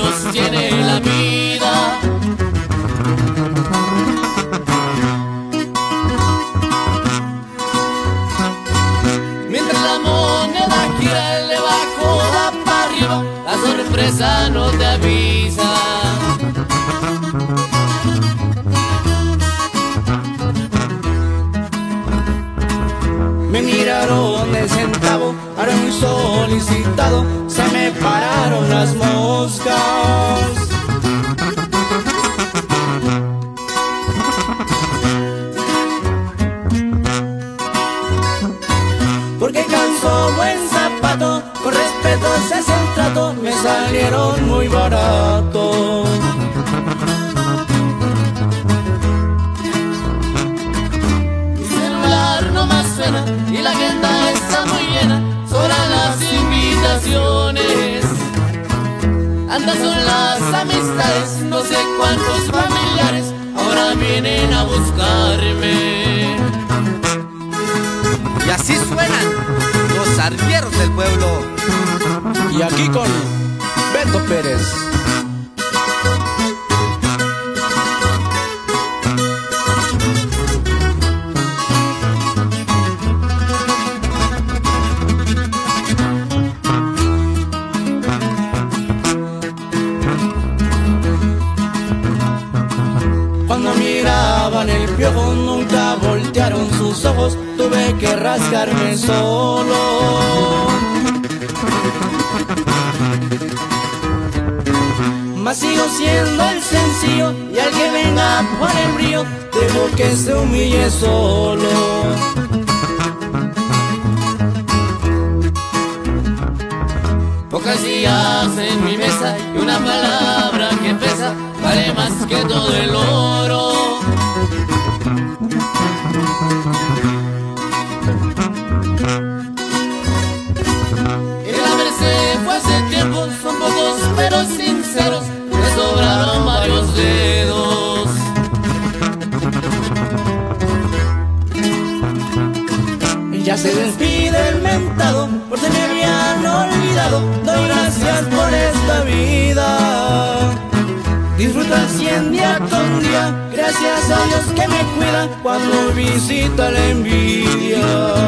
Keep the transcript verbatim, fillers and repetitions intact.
sostiene la vida. Mientras la moneda gira, el de abajo va para arriba, la sorpresa no te avisa. Me miraron el centavo, ahora muy solicitado, se me pararon las moscas. Porque calzó buen zapato, con respeto se hace el trato, me salieron muy barato. Y la agenda está muy llena, sobran las invitaciones. Andan son las amistades, no sé cuántos familiares ahora vienen a buscarme. Y así suenan los arrieros del pueblo. Y aquí con Beto Pérez. Cuando miraban el piojo nunca voltearon sus ojos, tuve que rascarme solo. Mas sigo siendo el sencillo y al que venga por el brillo, dejo que se humille solo. Pocas sillas en mi mesa y una palabra que pesa vale más que todo el oro. El hambre se fue hace tiempo, son pocos pero sinceros, me sobraron varios dedos. Y ya se despide el mentado, por si me habían olvidado, doy gracias por esta vida. Disfruta cien día con día, gracias a Dios que me cuida cuando visita la envidia.